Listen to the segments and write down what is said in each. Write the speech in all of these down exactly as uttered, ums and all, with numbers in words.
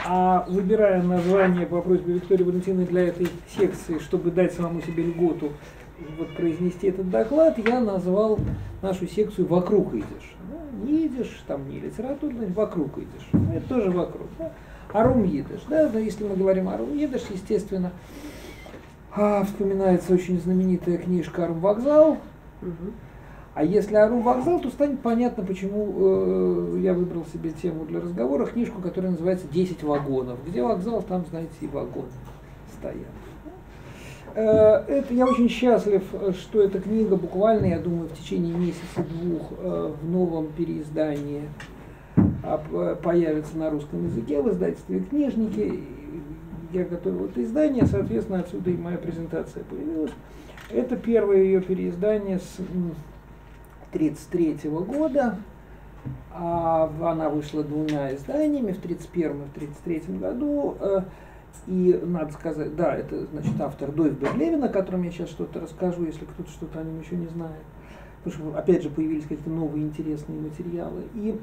А выбирая название по просьбе Виктории Валентиновны для этой секции, чтобы дать самому себе льготу вот, произнести этот доклад, я назвал нашу секцию «Вокруг идиш». Да? Не идиш, там не литературный, вокруг идиш. Это тоже вокруг. Да? Арум идиш. Да? Но если мы говорим арум идиш, естественно, а, вспоминается очень знаменитая книжка «Арум вокзал». Угу. А если Арум вокзал, то станет понятно, почему э, я выбрал себе тему для разговора, книжку, которая называется «десять вагонов». Где вокзал, там, знаете, и вагоны стоят. Э, это, я очень счастлив, что эта книга буквально, я думаю, в течение месяца-двух э, в новом переиздании э, появится на русском языке в издательстве «Книжники». Я готовил это издание, соответственно, отсюда и моя презентация появилась. Это первое ее переиздание с тридцать третьего года, а она вышла двумя изданиями, в тридцать первом и в тридцать третьем году, и надо сказать, да, это значит автор Дойвберг Левин, о котором я сейчас что-то расскажу, если кто-то что-то о нем еще не знает, потому что опять же появились какие-то новые интересные материалы. И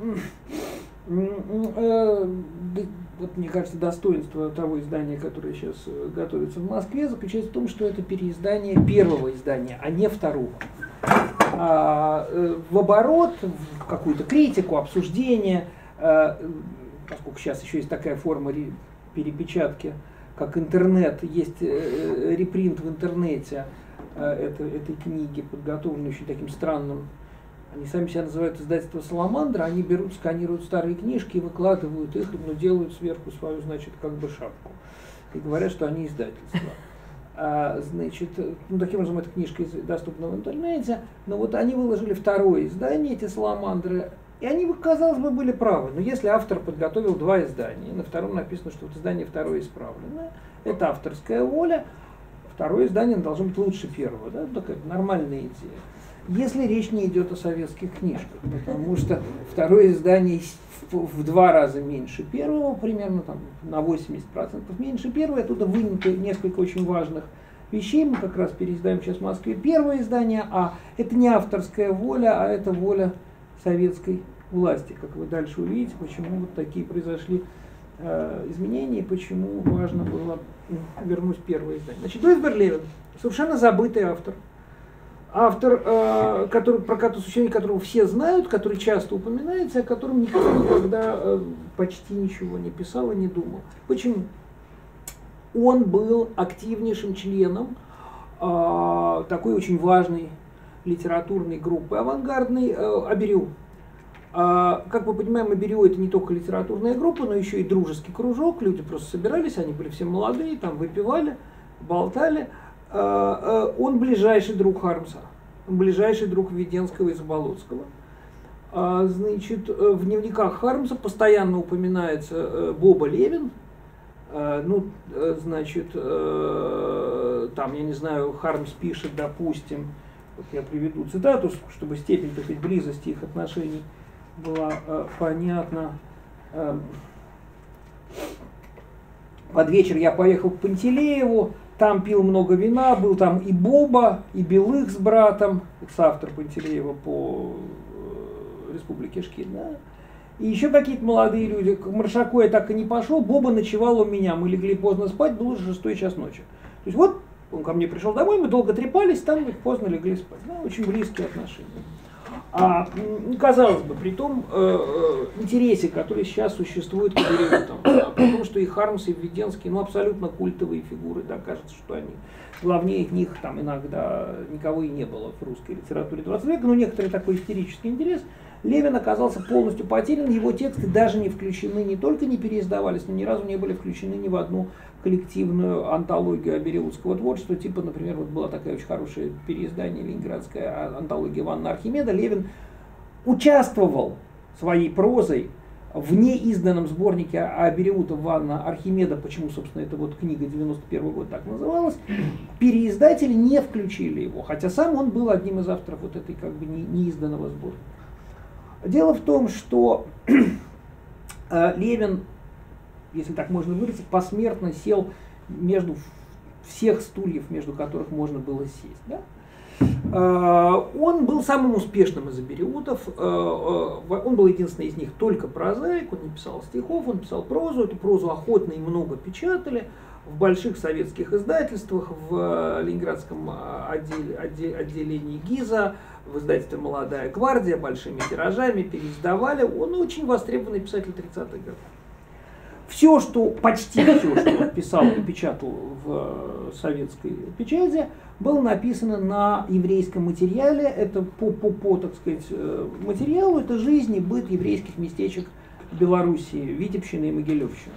э, вот мне кажется, достоинство того издания, которое сейчас готовится в Москве, заключается в том, что это переиздание первого издания, а не второго. А, э, в оборот, в какую-то критику, обсуждение, э, поскольку сейчас еще есть такая форма ре, перепечатки, как интернет, есть э, репринт в интернете э, это, этой книги, подготовленной очень таким странным. Они сами себя называют издательство «Саламандра», они берут, сканируют старые книжки и выкладывают их, но делают сверху свою, значит, как бы шапку. И говорят, что они издательство. А, значит, ну, таким образом, эта книжка доступна в интернете, но вот они выложили второе издание, эти «Саламандры», и они, казалось бы, были правы. Но если автор подготовил два издания, на втором написано, что вот издание второе исправленное, это авторская воля, второе издание должно быть лучше первого, да, такая нормальная идея. Если речь не идет о советских книжках, потому что второе издание в, в два раза меньше первого, примерно там, на восемьдесят процентов меньше первого, оттуда вынято несколько очень важных вещей, мы как раз переиздаем сейчас в Москве первое издание, а это не авторская воля, а это воля советской власти, как вы дальше увидите, почему вот такие произошли э, изменения, почему важно было вернуть первое издание. Значит, Дойвберг Левин, совершенно забытый автор. Автор, э, который, про существование которого все знают, который часто упоминается, о котором никто никогда э, почти ничего не писал и не думал. Почему? Он был активнейшим членом э, такой очень важной литературной группы авангардной э, Аберю. Э, как мы понимаем, Аберю это не только литературная группа, но еще и дружеский кружок. Люди просто собирались, они были все молодые, там выпивали, болтали. Он ближайший друг Хармса, ближайший друг Введенского и Заболоцкого. Значит, в дневниках Хармса постоянно упоминается Боба Левин. Ну, значит, там, я не знаю, Хармс пишет, допустим, вот я приведу цитату, чтобы степень, так сказать, близости их отношений была понятна. Под вечер я поехал к Пантелееву. Там пил много вина, был там и Боба, и Белых с братом, соавтор Пантелеева по Республике Шкин, да? И еще какие-то молодые люди. К Маршаку я так и не пошел, Боба ночевал у меня, мы легли поздно спать, был уже шестой час ночи. То есть вот он ко мне пришел домой, мы долго трепались, там поздно легли спать. Да? Очень близкие отношения. А, казалось бы, при том э, интересе, который сейчас существует к Аберевитам, потому что и Хармс, и Введенский, ну, абсолютно культовые фигуры, да, кажется, что они, главнее них там иногда никого и не было в русской литературе двадцатого века, но некоторый такой истерический интерес, Левин оказался полностью потерян, его тексты даже не включены, не только не переиздавались, но ни разу не были включены ни в одну коллективную антологию абереутского творчества, типа, например, вот была такая очень хорошая переиздание ленинградская антология Ивана Архимеда. Левин участвовал своей прозой в неизданном сборнике Абереута Ивана Архимеда, почему, собственно, эта вот книга девяносто первого года так называлась, переиздатели не включили его, хотя сам он был одним из авторов вот этой как бы неизданного сборника. Дело в том, что Левин, если так можно выразиться, посмертно сел между всех стульев, между которых можно было сесть. Да? Он был самым успешным из абериутов, он был единственный из них только прозаик, он не писал стихов, он писал прозу, эту прозу охотно и много печатали в больших советских издательствах, в Ленинградском отделе, отделе, отделении ГИЗа, в издательстве «Молодая гвардия», большими тиражами переиздавали, он очень востребованный писатель тридцатых годов. Все, что, почти все, что он писал и печатал в советской печати, было написано на еврейском материале. Это по, по, по, так сказать, материалу, это жизнь и быт еврейских местечек Белоруссии, Витебщины и Могилевщины.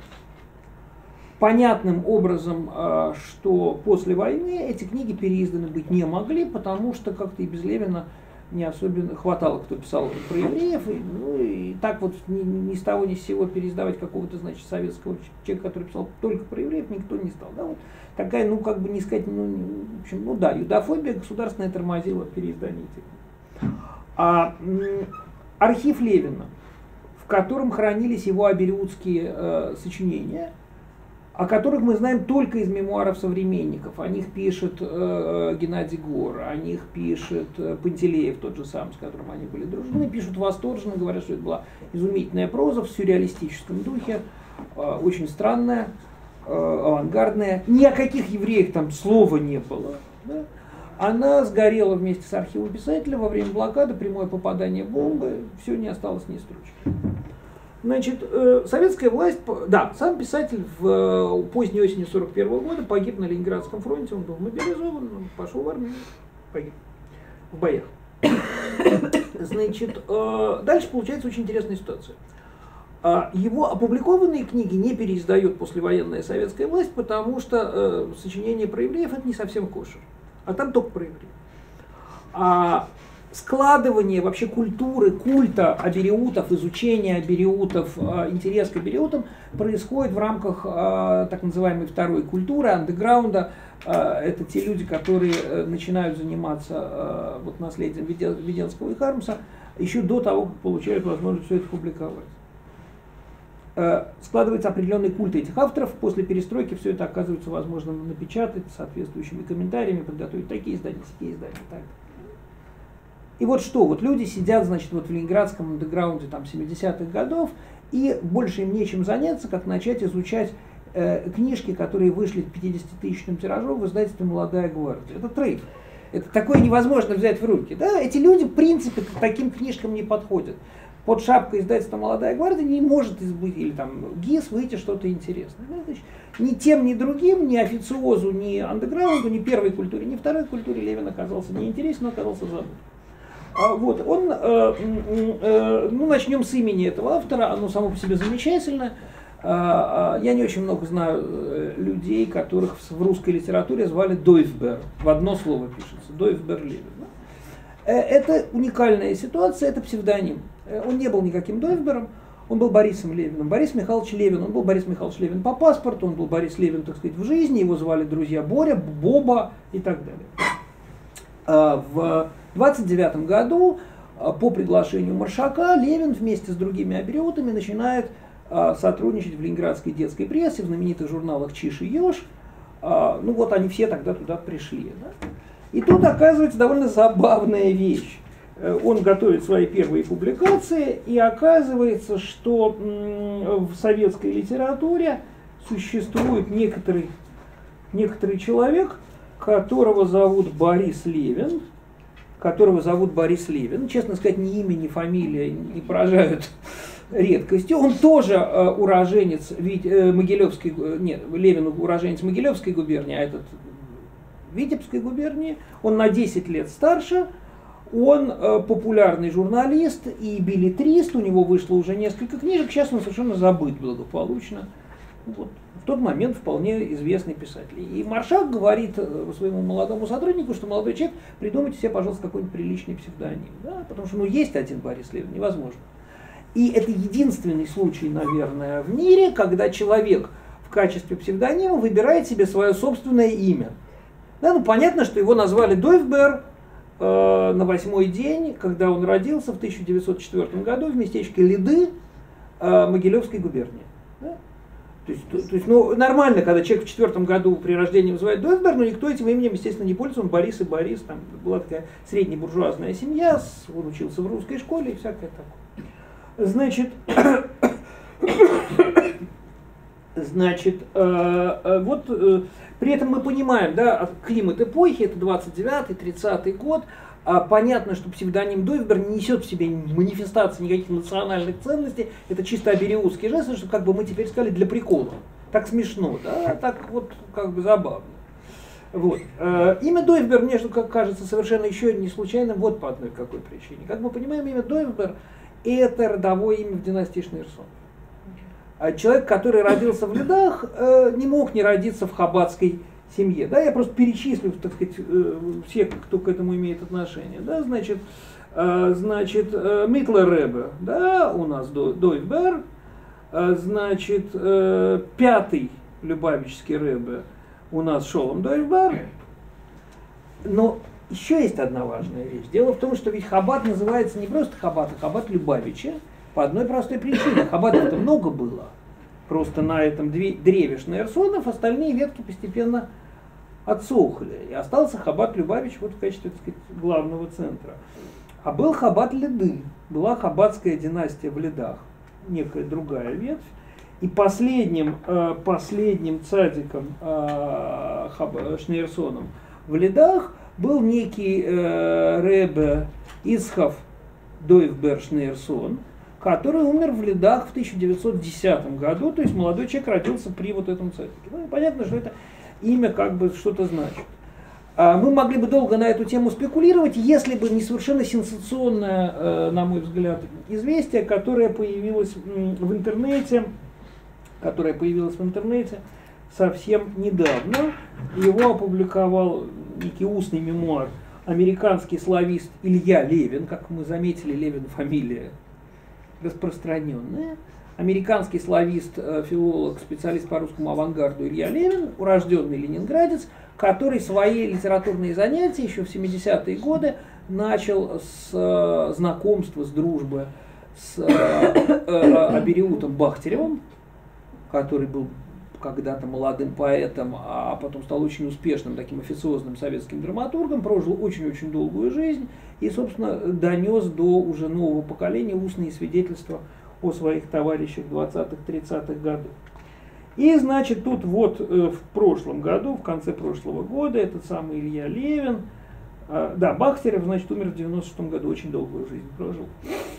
Понятным образом, что после войны эти книги переизданы быть не могли, потому что как-то и без Левина не особенно хватало, кто писал про евреев, и, ну, и так вот ни, ни с того ни с сего переиздавать какого-то, значит, советского человека, который писал только про евреев, никто не стал. Да, вот такая, ну, как бы не сказать, ну, в общем, ну да, юдофобия государственная тормозила переиздание этих. А м, архив Левина, в котором хранились его абериутские э, сочинения, о которых мы знаем только из мемуаров современников. О них пишет э, Геннадий Гор, о них пишет э, Пантелеев, тот же самый, с которым они были дружны, пишут восторженно, говорят, что это была изумительная проза в сюрреалистическом духе, э, очень странная, э, авангардная. Ни о каких евреях там слова не было. Да? Она сгорела вместе с архивом писателя во время блокады, прямое попадание бомбы, все, не осталось ни строчки. Значит, советская власть, да, сам писатель в поздней осенью сорок первого года погиб на Ленинградском фронте, он был мобилизован, он пошел в армию, погиб в боях. Значит, дальше получается очень интересная ситуация. Его опубликованные книги не переиздает послевоенная советская власть, потому что сочинение про евреев это не совсем кошер, а там только про евреев. А складывание вообще культуры, культа абериутов, изучения абериутов, интерес к абериутам происходит в рамках так называемой второй культуры, андеграунда. Это те люди, которые начинают заниматься вот, наследием Веденского и Хармса еще до того, как получают возможность все это публиковать. Складывается определенный культ этих авторов. После перестройки все это оказывается возможным напечатать соответствующими комментариями, подготовить такие издания, такие издания и так далее. И вот что, вот люди сидят, значит, вот в ленинградском андеграунде там семидесятых годов, и больше им нечем заняться, как начать изучать э, книжки, которые вышли в пятидесятитысячном тираже в издательстве «Молодая гвардия». Это трейд. Это такое невозможно взять в руки. Да? Эти люди, в принципе, к таким книжкам не подходят. Под шапкой издательства «Молодая гвардия» не может избыть, или там ГИС выйти что-то интересное. Да? Значит, ни тем, ни другим, ни официозу, ни андеграунду, ни первой культуре, ни второй культуре Левин оказался неинтересен, но оказался забыт. Вот, он, э, э, ну, начнем с имени этого автора, оно само по себе замечательное. Э, я не очень много знаю людей, которых в русской литературе звали Дойфбер. В одно слово пишется, Дойфбер Левин. Это уникальная ситуация, это псевдоним. Он не был никаким Дойфбером, он был Борисом Левиным. Борис Михайлович Левин, он был Борис Михайлович Левин по паспорту, он был Борис Левин, так сказать, в жизни, его звали друзья Боря, Боба и так далее. В двадцать девятом году по приглашению Маршака Левин вместе с другими абериутами начинает сотрудничать в ленинградской детской прессе, в знаменитых журналах «Чиж и Ёж». Ну вот они все тогда туда пришли. Да? И тут оказывается довольно забавная вещь. Он готовит свои первые публикации, и оказывается, что в советской литературе существует некоторый, некоторый человек, которого зовут Борис Левин, которого зовут Борис Левин. Честно сказать, ни имя, ни фамилия не поражают редкостью. Он тоже э, уроженец э, Могилевской, нет, Левин уроженец Могилевской губернии, а этот Витебской губернии. Он на десять лет старше. Он э, популярный журналист и беллетрист. У него вышло уже несколько книжек. Сейчас он совершенно забыт благополучно. Вот. В тот момент вполне известный писатель. И Маршак говорит своему молодому сотруднику, что молодой человек, придумайте себе, пожалуйста, какой-нибудь приличный псевдоним. Да? Потому что ну, есть один Борис Левин, невозможно. И это единственный случай, наверное, в мире, когда человек в качестве псевдонима выбирает себе свое собственное имя. Да, ну, понятно, что его назвали Дойфбер э, на восьмой день, когда он родился в тысяча девятьсот четвёртом году в местечке Лиды э, Могилевской губернии. Да? То есть, то, то есть, ну, нормально, когда человек в четвертом году при рождении называет Дойсберг, но никто этим именем, естественно, не пользуется. Он Борис и Борис, там была такая среднебуржуазная семья, он учился в русской школе и всякое такое. Значит, значит, э, э, вот э, при этом мы понимаем, да, климат эпохи, это двадцать девятый тридцатый год. А понятно, что псевдоним Дойсберг не несет в себе манифестации никаких национальных ценностей. Это чисто абериутский жест, что как бы мы теперь сказали для прикола. Так смешно, да, так вот как бы забавно. Вот. Имя Дойсберг мне как кажется совершенно еще не случайным вот по одной какой причине. Как мы понимаем, имя Дойсберг это родовое имя в династии Шнейрсон. Человек, который родился в Ледах, не мог не родиться в хаббатской семье. Да, я просто перечислю, так сказать, всех, кто к этому имеет отношение. Да, значит, значит, Митлер Ребе, да, у нас Дойсберг, значит, пятый Любавический Ребе у нас Шолом Дойсберг. Но еще есть одна важная вещь. Дело в том, что ведь Хаббат называется не просто Хаббат, а Хаббат Любавича по одной простой причине. Хаббатов-то много было. Просто на этом древе Шнейрсонов остальные ветки постепенно отсохли. И остался Хаббат Любавич вот в качестве, так сказать, главного центра. А был Хаббат Леды. Была хаббатская династия в Ледах. Некая другая ветвь. И последним, последним цадиком Шнейрсоном в Ледах был некий Ребе Ицхак Дойсберг Шнейрсон, который умер в Ледах в тысяча девятьсот десятом году, то есть молодой человек родился при вот этом цадике. Ну, понятно, что это имя как бы что-то значит. А мы могли бы долго на эту тему спекулировать, если бы не совершенно сенсационное, на мой взгляд, известие, которое появилось в интернете, которое появилось в интернете совсем недавно. Его опубликовал некий устный мемуар американский славист Илья Левин, как мы заметили, Левин фамилия распространенная. Американский славист, филолог, специалист по русскому авангарду Илья Левин, урожденный ленинградец, который свои литературные занятия еще в семидесятые годы начал с знакомства, с дружбы с Абериутом Бахтеревым, который был когда-то молодым поэтом, а потом стал очень успешным таким официозным советским драматургом, прожил очень-очень долгую жизнь и, собственно, донес до уже нового поколения устные свидетельства о своих товарищах двадцатых-тридцатых годов. И, значит, тут вот э, в прошлом году, в конце прошлого года, этот самый Илья Левин, э, да, Бахтерев, значит, умер в девяносто шестом году, очень долгую жизнь прожил.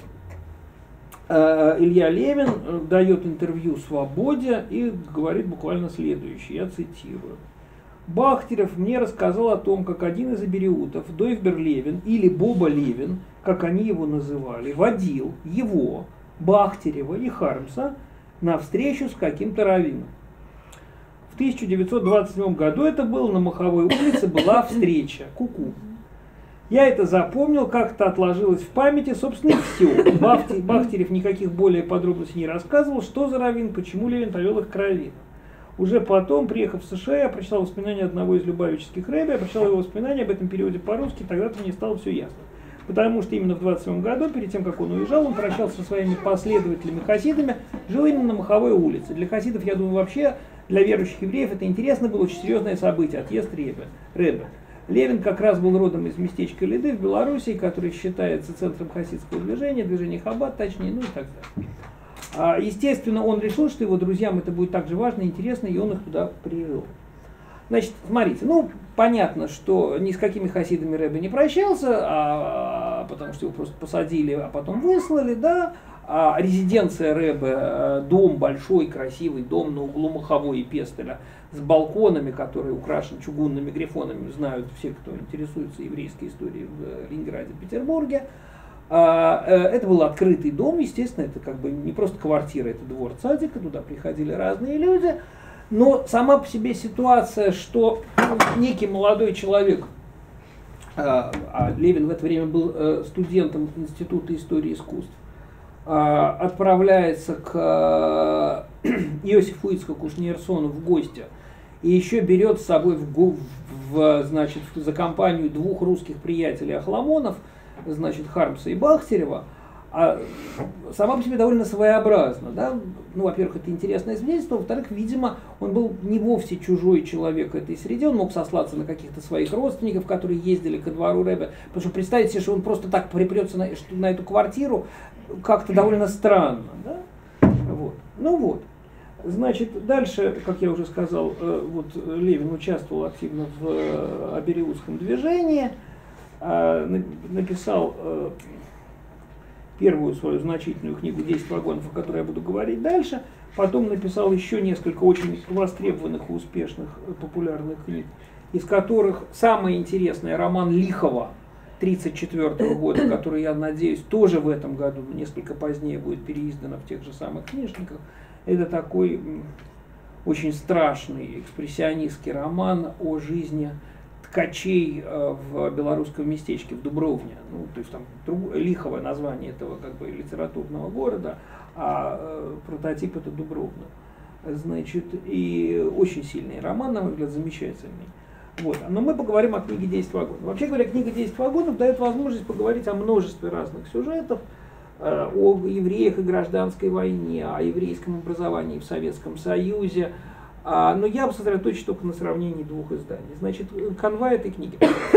Э, Илья Левин э, дает интервью «Свободе» и говорит буквально следующее, я цитирую. Бахтерев мне рассказал о том, как один из абериутов, Дойсберг Левин или Боба Левин, как они его называли, водил его, Бахтерева и Хармса на встречу с каким-то раввином. В тысяча девятьсот двадцать седьмом году это было, на Маховой улице была встреча. Ку-ку. Я это запомнил, как-то отложилось в памяти, собственно, и все. Бахтерев никаких более подробностей не рассказывал, что за раввин, почему Левин повел их к раввину. Уже потом, приехав в США, я прочитал воспоминания одного из любавических рэбби, я прочитал его воспоминания об этом периоде по-русски, тогда-то мне стало все ясно. Потому что именно в двадцать седьмом году, перед тем, как он уезжал, он прощался со своими последователями-хасидами, жил именно на Маховой улице. Для хасидов, я думаю, вообще, для верующих евреев это интересно было, очень серьезное событие, отъезд Ребе. Левин как раз был родом из местечка Леды в Белоруссии, который считается центром хасидского движения, движения Хаббат, точнее, ну и так далее. Естественно, он решил, что его друзьям это будет так же важно и интересно, и он их туда привел. Значит, смотрите, ну, понятно, что ни с какими хасидами Ребе не прощался, а, потому что его просто посадили, а потом выслали, да, а резиденция Ребе, дом, большой, красивый дом на углу Маховой и Пестеля, с балконами, который украшен чугунными грифонами, знают все, кто интересуется еврейской историей в Ленинграде, в Петербурге. Это был открытый дом, естественно, это как бы не просто квартира, это двор цадика, туда приходили разные люди. Но сама по себе ситуация, что некий молодой человек, а Левин в это время был студентом Института истории искусств, отправляется к Иосифу Ицхаку Шнейрсону в гости и еще берет с собой в, в, значит, за компанию двух русских приятелей Ахламонов, значит, Хармса и Бахтерева, а сама по себе довольно своеобразна. Да? Ну, во-первых, это интересное свидетельство, во-вторых, видимо, он был не вовсе чужой человек этой среде, он мог сослаться на каких-то своих родственников, которые ездили ко двору Ребе, потому что представить себе, что он просто так припрется на, на эту квартиру, как-то довольно странно. Да? Вот. Ну вот. Значит, дальше, как я уже сказал, вот Левин участвовал активно в абериутском движении, написал первую свою значительную книгу «десять вагонов», о которой я буду говорить дальше, потом написал еще несколько очень востребованных и успешных популярных книг, из которых самое интересное — роман Лихова тридцать четвёртого года, который, я надеюсь, тоже в этом году, но несколько позднее будет переиздано в тех же самых книжниках. Это такой очень страшный экспрессионистский роман о жизни ткачей в белорусском местечке, в Дубровне. Ну, то есть там Лиховое название этого как бы литературного города, а прототип это Дубровна. Значит, и очень сильный роман, на мой взгляд, замечательный. Вот. Но мы поговорим о книге «десять вагонов». Вообще говоря, книга «десять вагонов» дает возможность поговорить о множестве разных сюжетов, о евреях и гражданской войне, о еврейском образовании в Советском Союзе. Но я бы сосредоточусь только на сравнении двух изданий. Значит, канва этой книги.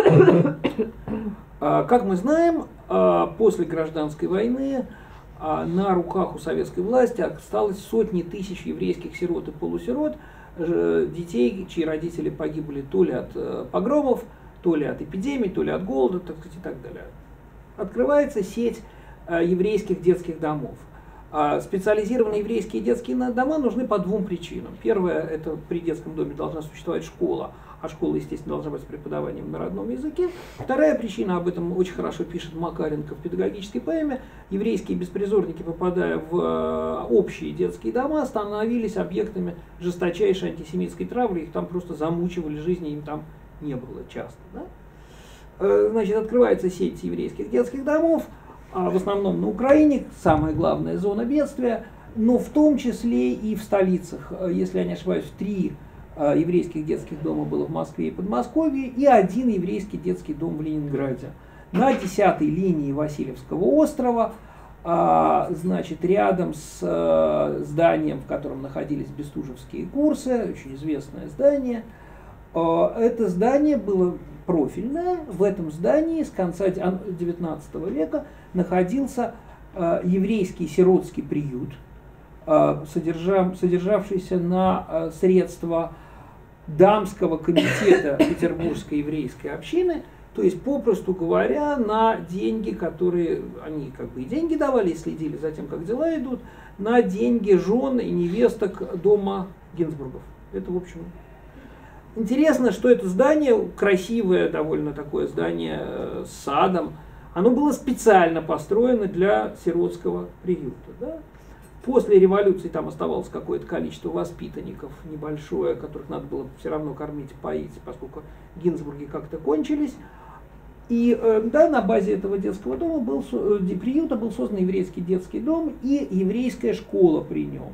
Как мы знаем, после гражданской войны на руках у советской власти осталось сотни тысяч еврейских сирот и полусирот, детей, чьи родители погибли то ли от погромов, то ли от эпидемий, то ли от голода, так сказать, и так далее. Открывается сеть еврейских детских домов. Специализированные еврейские детские дома нужны по двум причинам. Первое, это при детском доме должна существовать школа, а школа, естественно, должна быть с преподаванием на родном языке. Вторая причина, об этом очень хорошо пишет Макаренко в педагогической поэме: еврейские беспризорники, попадая в общие детские дома, становились объектами жесточайшей антисемитской травли, их там просто замучивали, жизни им там не было часто. Да? Значит, открывается сеть еврейских детских домов, в основном на Украине, самая главная зона бедствия, но в том числе и в столицах. Если я не ошибаюсь, три еврейских детских дома было в Москве и Подмосковье, и один еврейский детский дом в Ленинграде. На десятой линии Васильевского острова, значит, рядом с зданием, в котором находились бестужевские курсы, очень известное здание. Это здание было профильное. В этом здании с конца девятнадцатого века находился еврейский сиротский приют, содержавшийся на средства дамского комитета Петербургской еврейской общины, то есть, попросту говоря, на деньги, которые они как бы и деньги давали, и следили за тем, как дела идут, на деньги жен и невесток дома Гинзбургов. Это, в общем, интересно, что это здание, красивое довольно такое здание с садом, оно было специально построено для сиротского приюта. Да? После революции там оставалось какое-то количество воспитанников небольшое, которых надо было все равно кормить, поить, поскольку Гинзбурги как-то кончились. И да, на базе этого детского дома был, приюта был создан еврейский детский дом и еврейская школа при нем.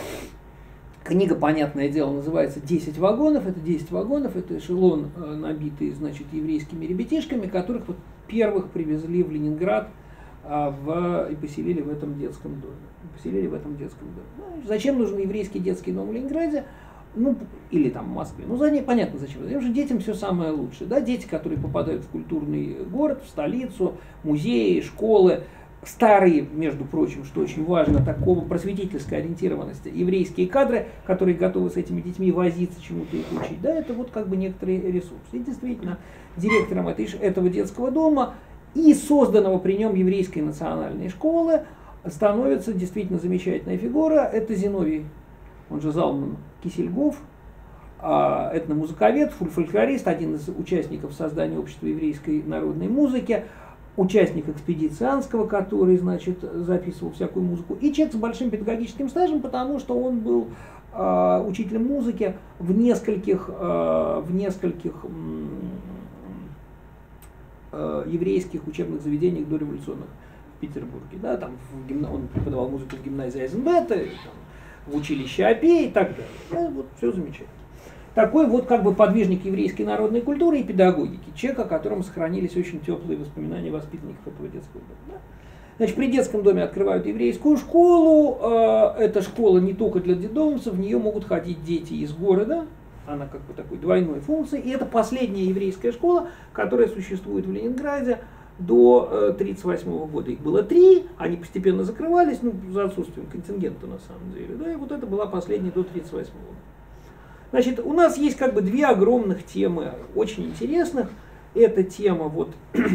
Книга, понятное дело, называется «десять вагонов». Это десять вагонов, это эшелон, набитый, значит, еврейскими ребятишками, которых вот первых привезли в Ленинград а, в, и поселили в этом детском доме. Поселили в этом детском доме. Ну, зачем нужен еврейский детский дом в Ленинграде? Ну, или там в Москве. Ну, за ней понятно зачем. Потому что детям все самое лучшее. Да? Дети, которые попадают в культурный город, в столицу, музеи, школы, старые, между прочим, что очень важно, такого просветительской ориентированности, еврейские кадры, которые готовы с этими детьми возиться, чему-то их учить, да, это вот как бы некоторый ресурс. И действительно, директором этой, этого детского дома и созданного при нем еврейской национальной школы становится действительно замечательная фигура. Это Зиновий, он же Залман Кисельгов, этномузыковед, фольклорист, один из участников создания общества еврейской народной музыки, участник экспедиции Анского, который, значит, записывал всякую музыку, и человек с большим педагогическим стажем, потому что он был э, учителем музыки в нескольких, э, в нескольких э, еврейских учебных заведениях дореволюционных в Петербурге. Да, там в гимна... Он преподавал музыку в гимназии Айзенбета, в училище АПЕ и так далее. Да, вот, все замечательно. Такой вот как бы подвижник еврейской народной культуры и педагогики, человек, о котором сохранились очень теплые воспоминания воспитанников этого детского дома. Да? Значит, при детском доме открывают еврейскую школу. Эта школа не только для детдомовцев, в нее могут ходить дети из города. Она как бы такой двойной функции. И это последняя еврейская школа, которая существует в Ленинграде до тысяча девятьсот тридцать восьмого года. Их было три, они постепенно закрывались, ну, за отсутствием контингента на самом деле. Да, и вот это была последняя до тысяча девятьсот тридцать восьмого года. Значит, у нас есть как бы две огромных темы, очень интересных. Это тема вот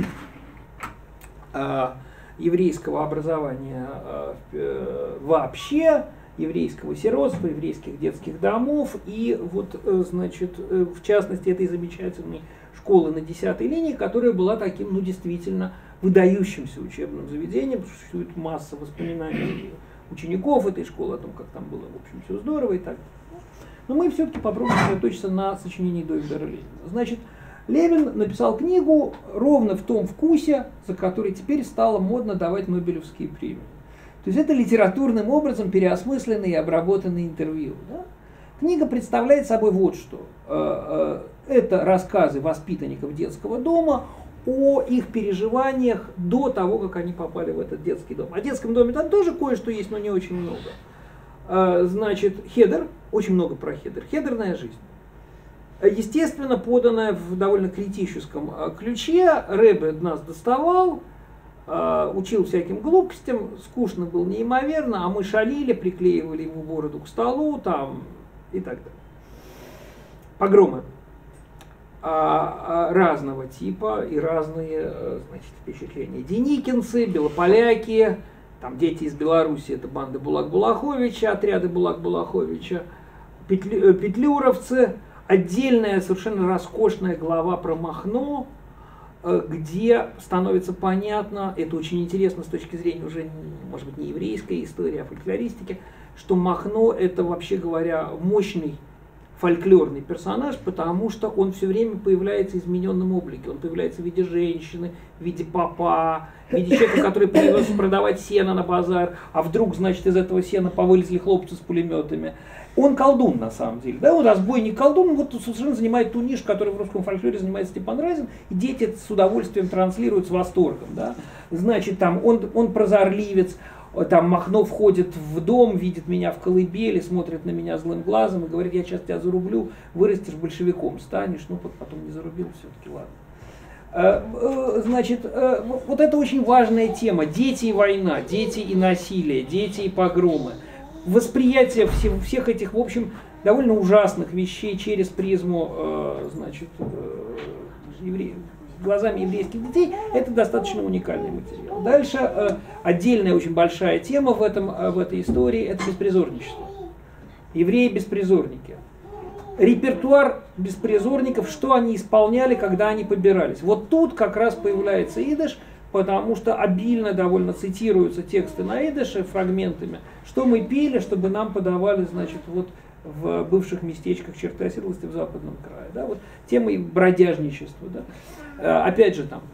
еврейского образования вообще, еврейского сиротства, еврейских детских домов, и вот, значит, в частности, этой замечательной школы на десятой линии, которая была таким, ну, действительно выдающимся учебным заведением. Существует масса воспоминаний учеников этой школы о том, как там было, в общем, все здорово и так. Но мы все-таки попробуем сосредоточиться на сочинении Дойвдера Левина. Значит, Левин написал книгу ровно в том вкусе, за который теперь стало модно давать Нобелевские премии. То есть это литературным образом переосмысленные и обработанные интервью. Да? Книга представляет собой вот что. Это рассказы воспитанников детского дома о их переживаниях до того, как они попали в этот детский дом. О детском доме там тоже кое-что есть, но не очень много. Значит, Хедер, очень много про Хедер. Хедерная жизнь. Естественно, поданная в довольно критическом ключе. Ребе нас доставал, учил всяким глупостям, скучно было неимоверно, а мы шалили, приклеивали ему бороду к столу там, и так далее. Погромы разного типа и разные, значит, впечатления. Деникинцы, белополяки, там дети из Беларуси, это банда Булак-Булаховича, отряды Булак-Булаховича, петлю, петлюровцы. Отдельная, совершенно роскошная глава про Махно, где становится понятно, это очень интересно с точки зрения уже, может быть, не еврейской истории, а фольклористики, что Махно это, вообще говоря, мощный фольклорный персонаж, потому что он все время появляется в измененном облике. Он появляется в виде женщины, в виде попа, в виде человека, который привез продавать сено на базар, а вдруг, значит, из этого сена повылезли хлопцы с пулеметами. Он колдун, на самом деле. Да, он разбойник-колдун, вот совершенно занимает ту нишу, которую в русском фольклоре занимает Степан Разин, и дети это с удовольствием транслируют с восторгом. Да. Значит, там он, он прозорливец, там Махно входит в дом, видит меня в колыбели, смотрит на меня злым глазом и говорит: я сейчас тебя зарублю, вырастешь, большевиком станешь. Ну, потом не зарубил, все-таки ладно. Значит, вот это очень важная тема. Дети и война, дети и насилие, дети и погромы. Восприятие всех, всех этих, в общем, довольно ужасных вещей через призму, значит, евреев, глазами еврейских детей, это достаточно уникальный материал. Дальше отдельная очень большая тема в, этом, в этой истории – это беспризорничество. Евреи-беспризорники. Репертуар беспризорников, что они исполняли, когда они побирались. Вот тут как раз появляется идыш, потому что обильно довольно цитируются тексты на идыше фрагментами, что мы пели, чтобы нам подавали, значит, вот в бывших местечках черты оседлости в Западном крае. Да, вот тема бродяжничества. Да. Опять же, там,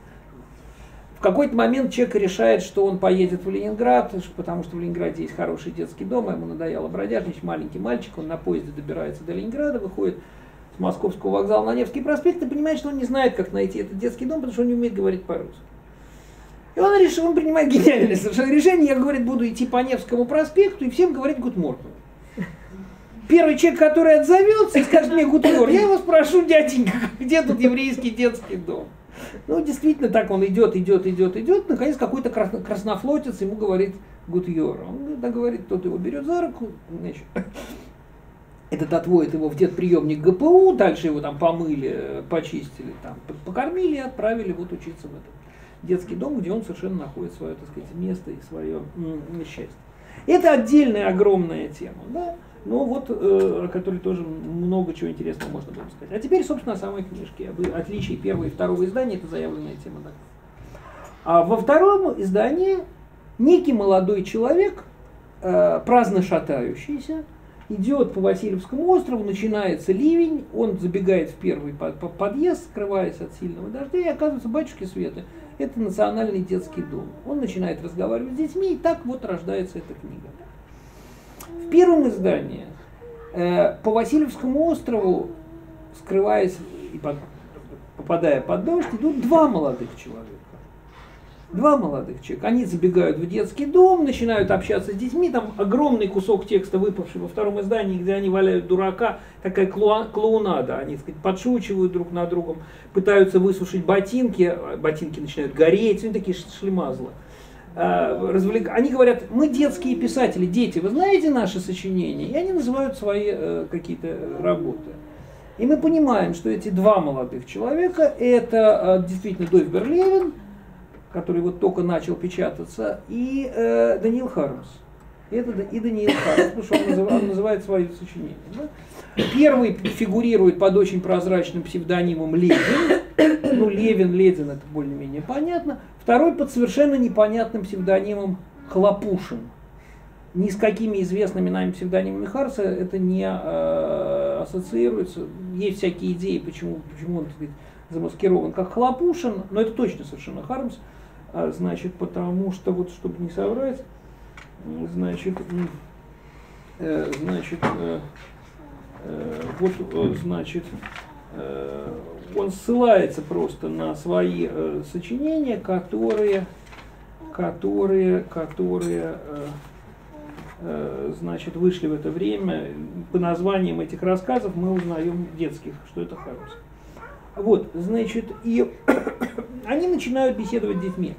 в какой-то момент человек решает, что он поедет в Ленинград, потому что в Ленинграде есть хороший детский дом, а ему надоело бродяжничать, маленький мальчик, он на поезде добирается до Ленинграда, выходит с Московского вокзала на Невский проспект и понимает, что он не знает, как найти этот детский дом, потому что он не умеет говорить по-русски. И он решил, он принимает гениальное совершенно решение, я, говорит, буду идти по Невскому проспекту и всем говорить «Гуд морген». Первый человек, который отзовется и скажет мне «Гуд морген», я его спрошу: дяденька, где тут еврейский детский дом? Ну, действительно, так он идет, идет, идет, идет. Наконец, какой-то краснофлотец ему говорит «Гуд йор». Он говорит, тот его берет за руку, значит, этот отводит его в детприемник ГПУ, дальше его там помыли, почистили, там, покормили и отправили вот учиться в этот детский дом, где он совершенно находит свое, так сказать, место и свое м, счастье. Это отдельная огромная тема, да, но вот э, о которой тоже много чего интересного можно было сказать. А теперь, собственно, о самой книжке, об отличии первого и второго издания, это заявленная тема. Да. А во втором издании некий молодой человек, э, праздно шатающийся, идет по Васильевскому острову, начинается ливень, он забегает в первый подъезд, скрываясь от сильного дождя, и оказывается, батюшки Светы, это национальный детский дом. Он начинает разговаривать с детьми, и так вот рождается эта книга. В первом издании э, по Васильевскому острову, скрываясь и под, попадая под дождь, идут два молодых человека. Два молодых человека, они забегают в детский дом, начинают общаться с детьми, там огромный кусок текста, выпавший во втором издании, где они валяют дурака, такая клоунада, они, так сказать, подшучивают друг над другом, пытаются высушить ботинки, ботинки начинают гореть, они такие шлемазлы. Развлек... Они говорят, мы детские писатели, дети, вы знаете наши сочинения? И они называют свои э, какие-то работы. И мы понимаем, что эти два молодых человека, это э, действительно Дойфбер-Левин, который вот только начал печататься, и э, Даниил Хармс. Это и Даниил Хармс, потому что он называет, он называет свои сочинения. Да? Первый фигурирует под очень прозрачным псевдонимом Левин. Ну, Левин, Ледин, это более-менее понятно. Второй под совершенно непонятным псевдонимом Хлопушин. Ни с какими известными нами псевдонимами Хармса это не э, ассоциируется. Есть всякие идеи, почему, почему он, так сказать, замаскирован как Хлопушин, но это точно совершенно Хармс. А, значит, потому что, вот, чтобы не соврать, значит, э, значит, э, э, вот, э, значит, э, он ссылается просто на свои э, сочинения, которые, которые, которые, э, э, значит, вышли в это время. По названиям этих рассказов мы узнаем детских, что это Хармс. Вот, значит, и они начинают беседовать с детьми.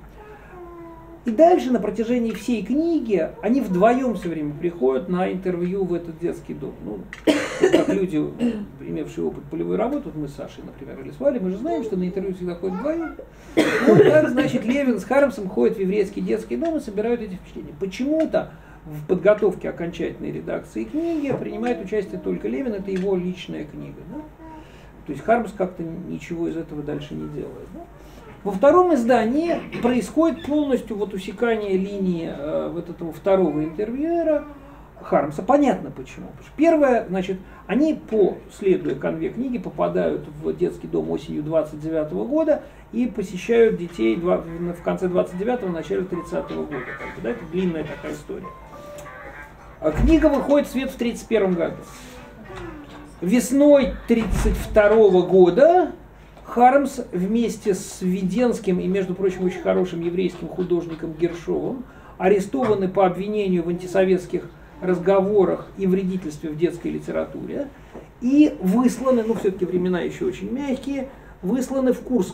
И дальше на протяжении всей книги они вдвоем все время приходят на интервью в этот детский дом. Ну, как люди, имевшие опыт полевой работы, вот мы с Сашей, например, или с Валей, мы же знаем, что на интервью всегда ходят вдвоем. Вот так, значит, Левин с Хармсом ходят в еврейский детский дом и собирают эти впечатления. Почему-то в подготовке окончательной редакции книги принимает участие только Левин, это его личная книга. Да? То есть Хармс как-то ничего из этого дальше не делает. Да? Во втором издании происходит полностью вот усекание линии э, вот этого второго интервьюера Хармса. Понятно почему. Потому что первое, значит, они, по, следуя конве книги, попадают в детский дом осенью двадцать девятого года и посещают детей в конце двадцать девятого, начале тридцатого года. Как бы, да, это длинная такая история. А книга выходит в свет в тридцать первом году. Весной тридцать второго года Хармс вместе с Веденским и, между прочим, очень хорошим еврейским художником Гершовым арестованы по обвинению в антисоветских разговорах и вредительстве в детской литературе и высланы, ну все-таки времена еще очень мягкие, высланы в Курск,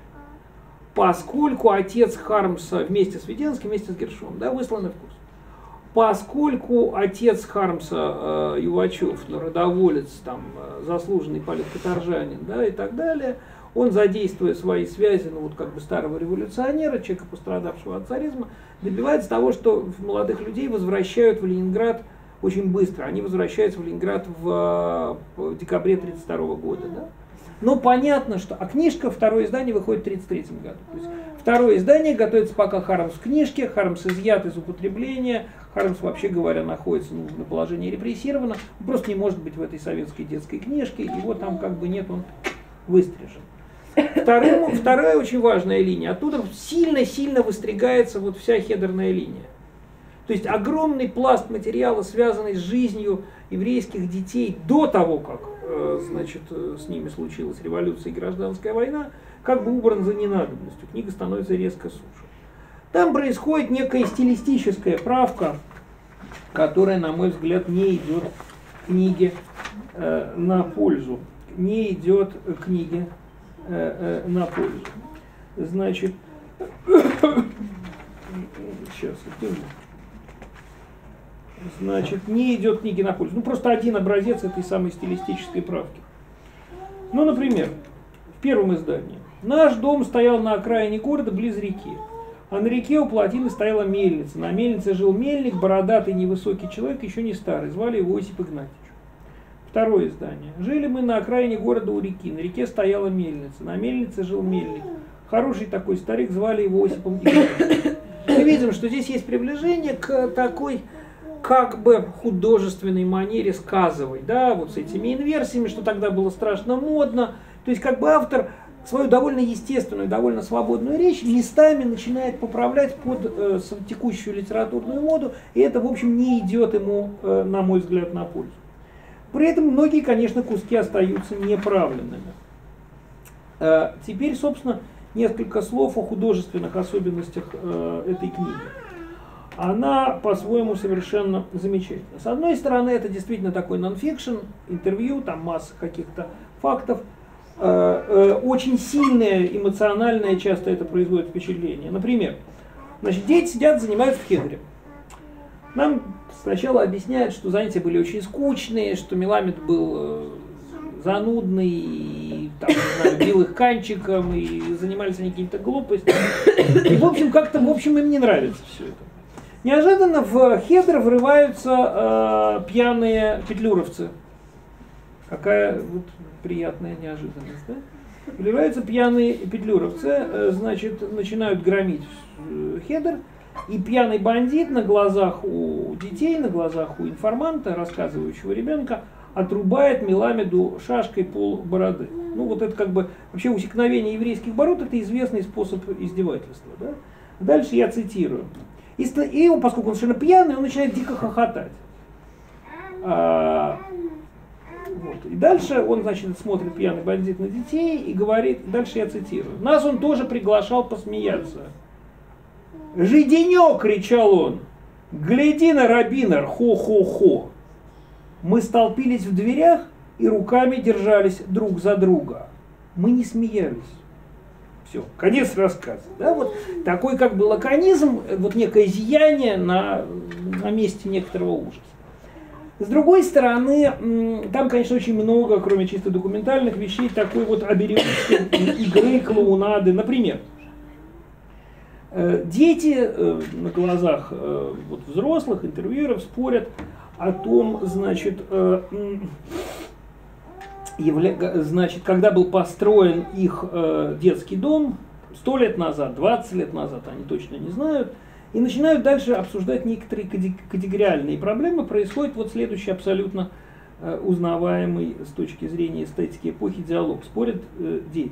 поскольку отец Хармса вместе с Веденским, вместе с Гершовым, да, высланы в Курск. Поскольку отец Хармса, э, Ювачев, народоволец, там, э, заслуженный политкаторжанин, да, и так далее, он, задействуя свои связи, ну вот как бы старого революционера, человека, пострадавшего от царизма, добивается того, что молодых людей возвращают в Ленинград очень быстро. Они возвращаются в Ленинград в, в декабре тридцать второго года. Да? Но понятно, что... А книжка, второе издание, выходит в тридцать третьем году. То есть второе издание готовится пока Хармс в книжке, Хармс изъят из употребления, Хармс, вообще говоря, находится, ну, на положении репрессировано, он просто не может быть в этой советской детской книжке, его там как бы нет, он выстрижен. Вторым, вторая очень важная линия, оттуда сильно-сильно выстригается вот вся хедерная линия. То есть огромный пласт материала, связанный с жизнью еврейских детей до того, как э, значит, с ними случилась революция и гражданская война, как бы убран за ненадобностью. Книга становится резко суше. Там происходит некая стилистическая правка, которая, на мой взгляд, не идет книге э, на пользу. Не идет книге э, э, на пользу. Значит, сейчас, где Значит, не идет книги на пользу. Ну, просто один образец этой самой стилистической правки. Ну, например, в первом издании. Наш дом стоял на окраине города, близ реки. А на реке у плотины стояла мельница. На мельнице жил мельник, бородатый невысокий человек, еще не старый. Звали его Осип Игнатьевич. Второе издание. Жили мы на окраине города у реки. На реке стояла мельница. На мельнице жил мельник. Хороший такой старик, звали его Осипом Игнатьевичем. Мы видим, что здесь есть приближение к такой как бы художественной манере сказывать, да, вот с этими инверсиями, что тогда было страшно модно. То есть как бы автор свою довольно естественную, довольно свободную речь местами начинает поправлять под э, текущую литературную моду, и это, в общем, не идет ему, э, на мой взгляд, на пользу. При этом многие, конечно, куски остаются неправленными. Э, теперь, собственно, несколько слов о художественных особенностях э, этой книги. Она по-своему совершенно замечательна. С одной стороны, это действительно такой нон-фикшн, интервью, там масса каких-то фактов. Э, э, очень сильное, эмоциональное часто это производит впечатление. Например, значит, дети сидят, занимаются в хедере. Нам сначала объясняют, что занятия были очень скучные, что Меламед был занудный, и, там, не знаю, бил их канчиком, и занимались они какими-то глупостями. И, в общем, как-то, в общем, им не нравится все это. Неожиданно в хедер врываются э, пьяные петлюровцы. Какая вот приятная неожиданность, да? Врываются пьяные петлюровцы, э, значит, начинают громить э, хедер. И пьяный бандит на глазах у детей, на глазах у информанта, рассказывающего ребенка, отрубает Меламеду шашкой пол бороды. Ну вот это как бы вообще усекновение еврейских бород, это известный способ издевательства. Да? Дальше я цитирую. И, и он, поскольку он совершенно пьяный, он начинает дико хохотать. А, вот. И дальше он, значит, смотрит пьяный бандит на детей и говорит, дальше я цитирую. Нас он тоже приглашал посмеяться. «Жиденек!» — кричал он. «Гляди на Рабинер! Хо-хо-хо!» Мы столпились в дверях и руками держались друг за друга. Мы не смеялись. Все, конец рассказа. Да, вот такой как бы лаконизм, вот некое зияние на, на месте некоторого ужаса. С другой стороны, там, конечно, очень много, кроме чисто документальных вещей, такой вот аберевической игры, клоунады. Например, дети на глазах вот, взрослых интервьюеров спорят о том, значит, явля... значит, когда был построен их детский дом, сто лет назад, двадцать лет назад, они точно не знают, и начинают дальше обсуждать некоторые категориальные проблемы. Происходит вот следующий абсолютно узнаваемый с точки зрения эстетики эпохи диалог. Спорят дети.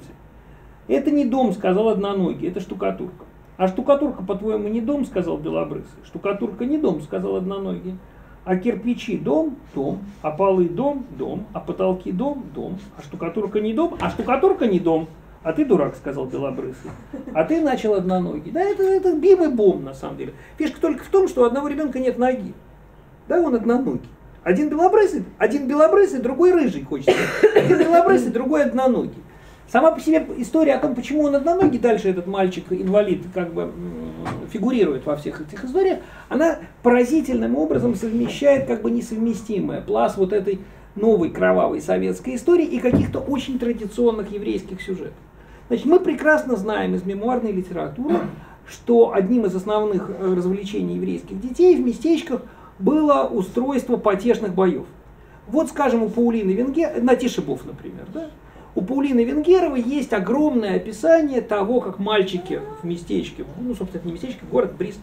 Это не дом, сказал одноногий, это штукатурка. А штукатурка, по-твоему, не дом, сказал белобрысый. Штукатурка не дом, сказал одноногий. А кирпичи дом, дом, а полы дом, дом, а потолки дом, дом, а штукатурка не дом, а штукатурка не дом. А ты дурак, сказал белобрысый. А ты начал одноногий. Да, это, это бим и бом, на самом деле. Фишка только в том, что у одного ребенка нет ноги. Да, он одноногий. Один белобрысый, один белобрысый, другой рыжий хочется. Один белобрысый, другой одноногий. Сама по себе история о том, почему он одноногий, дальше этот мальчик-инвалид как бы фигурирует во всех этих историях, она поразительным образом совмещает как бы несовместимое. Пласт вот этой новой кровавой советской истории и каких-то очень традиционных еврейских сюжетов. Значит, мы прекрасно знаем из мемуарной литературы, что одним из основных развлечений еврейских детей в местечках было устройство потешных боев. Вот, скажем, у Паулины Венгер, на Тишебов, например, да? У Паулины Венгеровой есть огромное описание того, как мальчики в местечке, ну, собственно, это не местечко, город Бриск,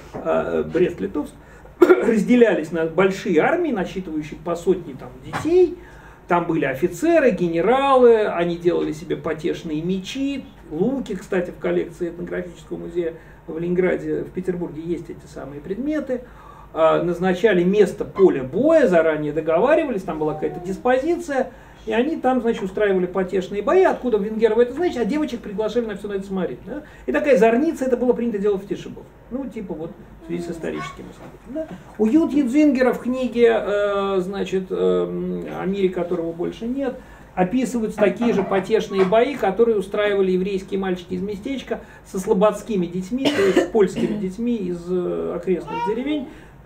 э, Брест-Литовск, разделялись на большие армии, насчитывающие по сотне там, детей. Там были офицеры, генералы, они делали себе потешные мечи, луки, кстати, в коллекции этнографического музея в Ленинграде, в Петербурге есть эти самые предметы. Э, назначали место поля боя, заранее договаривались, там была какая-то диспозиция. И они там, значит, устраивали потешные бои, откуда Венгерова это значит, а девочек приглашали на все на это смотреть. Да? И такая зорница, это было принято делать в Тишебов. Ну, типа вот в связи с историческими событиями. Да? У Ют Едзингера в книге, э, значит, э, о мире которого больше нет, описываются такие же потешные бои, которые устраивали еврейские мальчики из местечка со слободскими детьми, то есть с польскими детьми из э, окрестных деревень.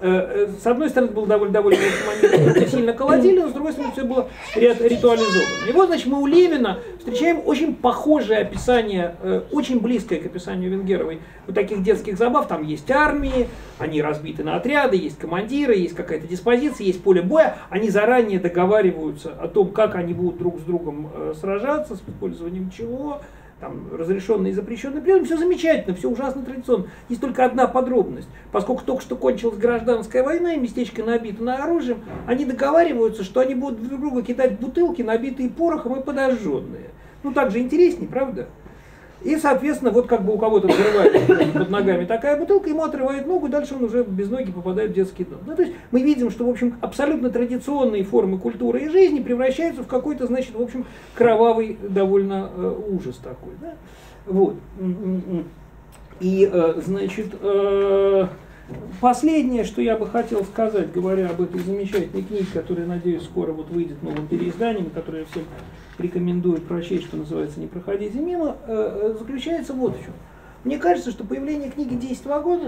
С одной стороны, было довольно, довольно они сильно колотили, но с другой стороны, все было ритуализовано. И вот, значит, мы у Левина встречаем очень похожее описание, очень близкое к описанию Венгеровой вот таких детских забав. Там есть армии, они разбиты на отряды, есть командиры, есть какая-то диспозиция, есть поле боя. Они заранее договариваются о том, как они будут друг с другом сражаться, с использованием чего. Там, разрешенные и запрещенные приемы, все замечательно, все ужасно традиционно. Есть только одна подробность. Поскольку только что кончилась гражданская война и местечко набито на оружием, они договариваются, что они будут друг друга кидать бутылки, набитые порохом и подожженные. Ну так же интересней, правда? И, соответственно, вот как бы у кого-то взрывает под ногами такая бутылка, ему отрывает ногу, дальше он уже без ноги попадает в детский дом. Ну, то есть мы видим, что, в общем, абсолютно традиционные формы культуры и жизни превращаются в какой-то, значит, в общем, кровавый довольно э, ужас такой. Да? Вот. И, значит, последнее, что я бы хотел сказать, говоря об этой замечательной книге, которая, надеюсь, скоро вот выйдет новым переизданием, которое я всем рекомендую прочесть, что называется, «Не проходите мимо», заключается вот в чем. Мне кажется, что появление книги «десять вагонов»,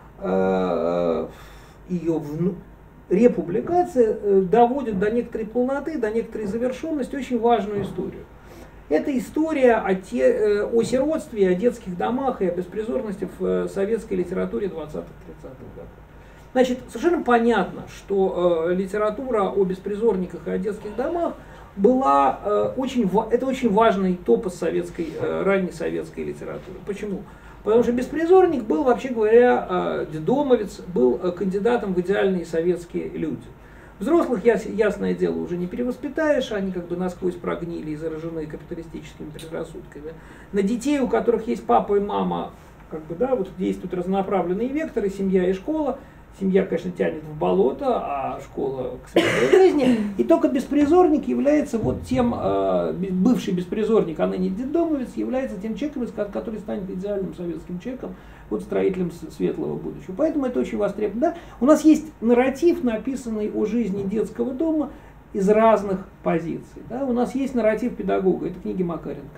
ее републикация доводит до некоторой полноты, до некоторой завершенности очень важную историю. Это история о, те, о сиротстве, о детских домах и о беспризорности в советской литературе двадцатых-тридцатых годов. Значит, совершенно понятно, что э, литература о беспризорниках и о детских домах была э, очень, это очень важный топос советской, э, ранней советской литературы. Почему? Потому что беспризорник был, вообще говоря, э, детдомовец, был э, кандидатом в идеальные советские люди. Взрослых, ясное дело, уже не перевоспитаешь, они как бы насквозь прогнили и заражены капиталистическими предрассудками. На детей, у которых есть папа и мама, как бы, да, вот действуют разнонаправленные векторы, семья и школа. Семья, конечно, тянет в болото, а школа к светлой жизни. И только беспризорник является вот тем, э, бывший беспризорник, а ныне детдомовец, является тем человеком, который станет идеальным советским человеком, вот строителем светлого будущего. Поэтому это очень востребовано. Да? У нас есть нарратив, написанный о жизни детского дома из разных позиций. Да? У нас есть нарратив педагога, это книги Макаренко.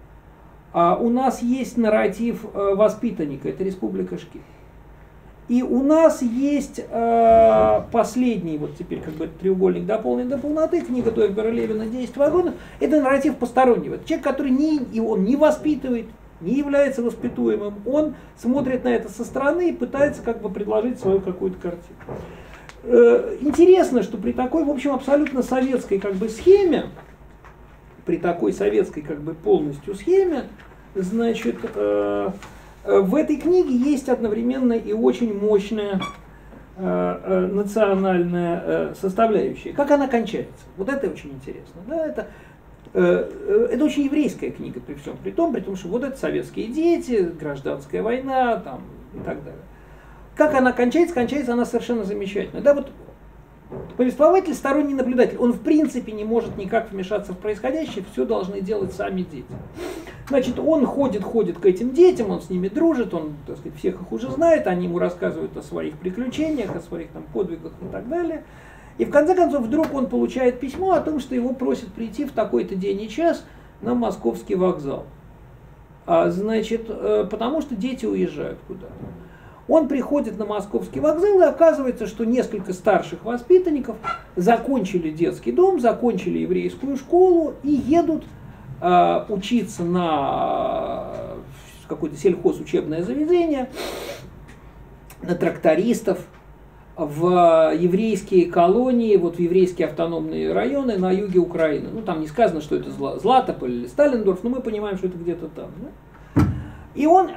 А у нас есть нарратив э, воспитанника, это «Республика Шкит». И у нас есть э, последний, вот теперь как бы треугольник дополнен до полноты, книга Дойбера Левина «десять вагонов». Это нарратив постороннего. Это человек, который не, и он не воспитывает, не является воспитуемым. Он смотрит на это со стороны и пытается как бы предложить свою какую-то картину. Э, интересно, что при такой, в общем, абсолютно советской как бы схеме, при такой советской как бы полностью схеме, значит... Э, в этой книге есть одновременно и очень мощная э, э, национальная э, составляющая. Как она кончается? Вот это очень интересно. Да? Это, э, это очень еврейская книга при всем при том, при том, что вот это советские дети, гражданская война там, и так далее. Как она кончается? Кончается она совершенно замечательно. Да, вот повествователь, сторонний наблюдатель, он в принципе не может никак вмешаться в происходящее, все должны делать сами дети. Значит, он ходит, ходит к этим детям, он с ними дружит, он, так сказать, всех их уже знает, они ему рассказывают о своих приключениях, о своих там подвигах и так далее. И в конце концов вдруг он получает письмо о том, что его просят прийти в такой-то день и час на Московский вокзал. А, значит, потому что дети уезжают куда-то. Он приходит на Московский вокзал, и оказывается, что несколько старших воспитанников закончили детский дом, закончили еврейскую школу и едут э, учиться на какое-то сельхозучебное заведение, на трактористов, в еврейские колонии, вот в еврейские автономные районы на юге Украины. Ну, там не сказано, что это Златополь или Сталиндорф, но мы понимаем, что это где-то там. Да? И он...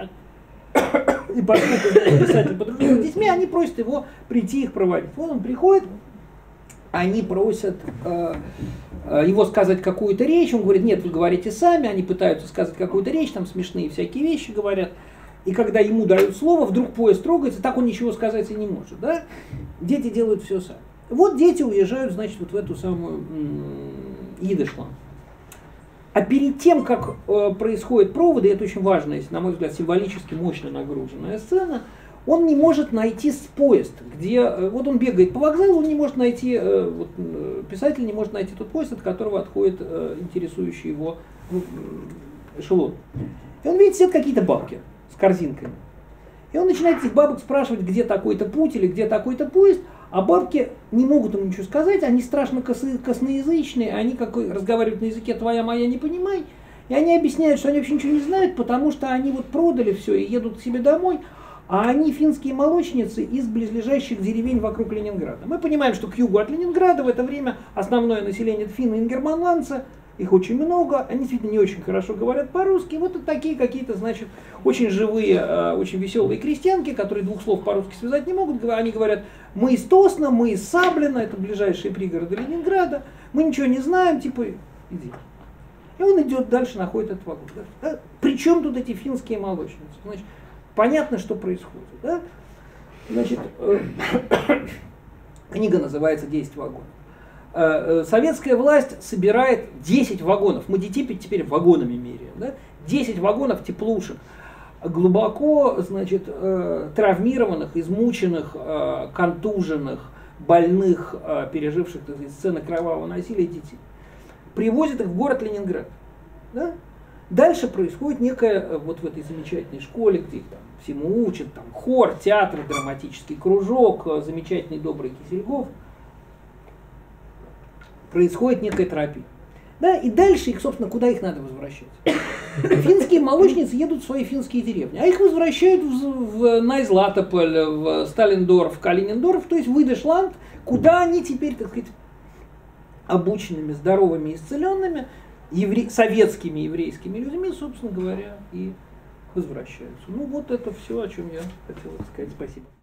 И поскольку писатель подружился с детьми, они просят его прийти их проводить. Вот он приходит, они просят э, его сказать какую-то речь, он говорит, нет, вы говорите сами, они пытаются сказать какую-то речь, там смешные всякие вещи говорят. И когда ему дают слово, вдруг поезд трогается, так он ничего сказать и не может. Да? Дети делают все сами. Вот дети уезжают, значит, вот в эту самую м- Идышланд. А перед тем, как э, происходят проводы, это очень важная, на мой взгляд, символически мощно нагруженная сцена, он не может найти поезд, где, э, вот он бегает по вокзалу, он не может найти, э, вот, э, писатель не может найти тот поезд, от которого отходит э, интересующий его ну, эшелон. И он видит, сидят какие-то бабки с корзинками. И он начинает этих бабок спрашивать, где такой-то путь или где такой-то поезд, а бабки не могут ему ничего сказать, они страшно косы, косноязычные, они как разговаривают на языке «твоя, моя, не понимай», и они объясняют, что они вообще ничего не знают, потому что они вот продали все и едут к себе домой, а они финские молочницы из близлежащих деревень вокруг Ленинграда. Мы понимаем, что к югу от Ленинграда в это время основное население это финны и ингерманландцы, их очень много, они действительно не очень хорошо говорят по-русски. Вот это такие какие-то, значит, очень живые, очень веселые крестьянки, которые двух слов по-русски связать не могут. Они говорят, мы из Тосна, мы из Саблина, это ближайшие пригороды Ленинграда, мы ничего не знаем, типа, иди. И он идет дальше, находит этот вагон. Да? Причем тут эти финские молочницы? Значит, понятно, что происходит. Да? Значит, книга называется «десять вагонов». Советская власть собирает десять вагонов. Мы детей теперь вагонами меряем. Да? десять вагонов теплушек глубоко, значит, э, травмированных, измученных, э, контуженных, больных, э, переживших, так сказать, сцены кровавого насилия детей. Привозят их в город Ленинград. Да? Дальше происходит некая, вот в этой замечательной школе, где их там всему учат, там хор, театр, драматический кружок, замечательный добрый Кисельгов, происходит некая терапия. Да, и дальше их, собственно, куда их надо возвращать? Финские молочницы едут в свои финские деревни, а их возвращают в, в Найзлатополь, в Сталиндорф, в Калининдорф, то есть в Идешланд, куда они теперь, так сказать, обученными, здоровыми, исцеленными, евре... советскими еврейскими людьми, собственно говоря, и возвращаются. Ну вот это все, о чем я хотел сказать. Спасибо.